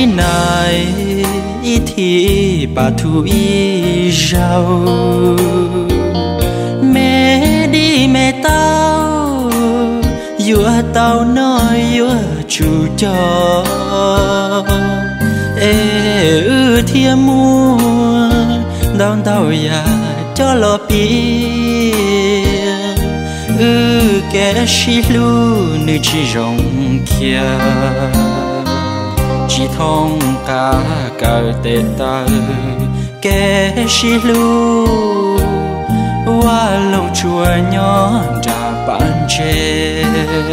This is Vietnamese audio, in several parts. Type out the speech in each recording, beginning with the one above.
uy này thì bà thu y giàu mẹ đi mẹ tao vừa tao nói vừa chủ cho thiên mua đón tao ya cho lo biển kẻ xí lu nữ chỉ rong kia chỉ thông cả cờ tê tơ kẻ xí lu qua lâu chùa nhỏ trả bạn chê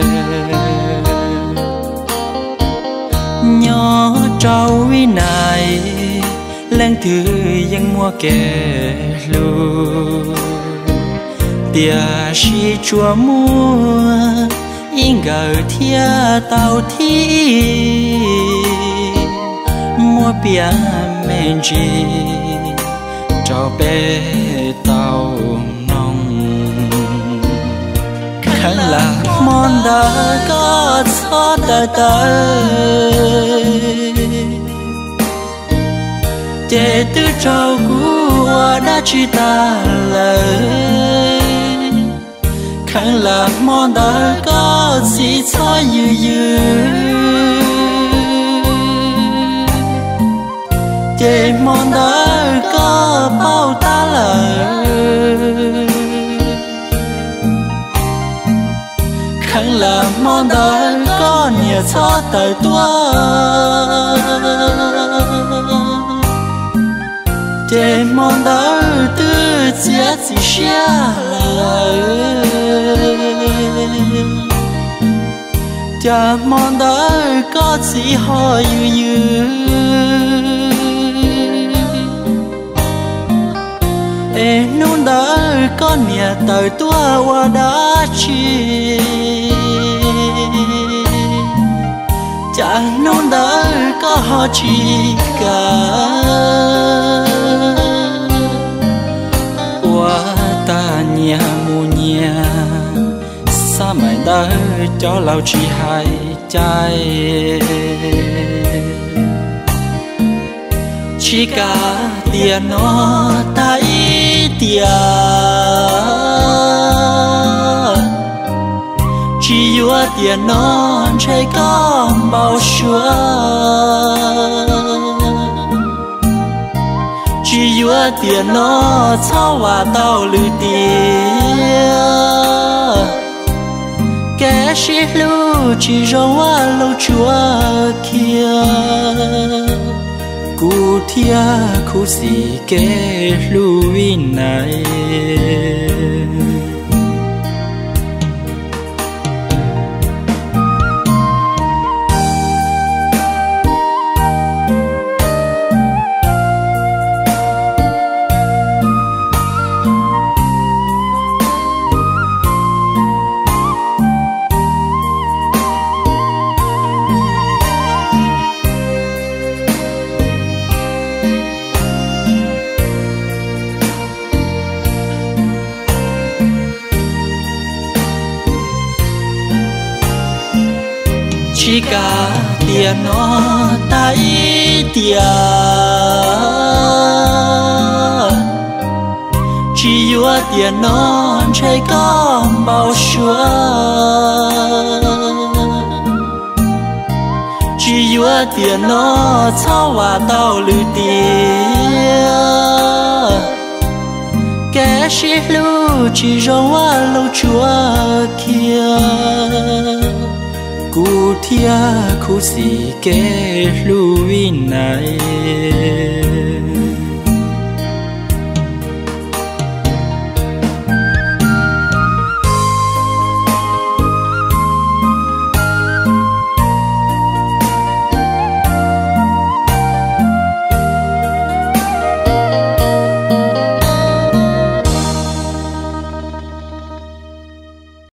nhỏ trâu uy này lên thứ dân mua kẻ lu tia si chùa mua in gờ thia tàu thi mua bia men chi cho bé tàu nông khăn là món đã có cho đời đời để tư trâu của đã chỉ ta lời khăn là món đã có gì cho dư để món đã có bao ta lời khăn là món đã có nhiều cho đời tua để mong đợi từ chia sẻ để mong đợi có gì hỏi như nôn đợi có nhà đời tua qua đã chi chẳng nôn đợi có họ chỉ cả ta nhà mù nhà sao mày đã cho lão chỉ hai trái chỉ cả tiền nó ta ít tiền chỉ yêu tiền nó chạy con bao xưa chỉ yêu tiền nó sao hòa tao lư tiền kẻ xí lưu chỉ rong qua lâu chúa kia cụ thia khu gì kẻ lưu này chỉ cả tiền nó ta ít tiền chỉ yêu tiền nó chạy con bao xưa chỉ yêu tiền nó sao hòa tao lư tiền kẻ xí lưu chỉ rong qua lâu chúa kia cụ thia khu gì kẻ lưu này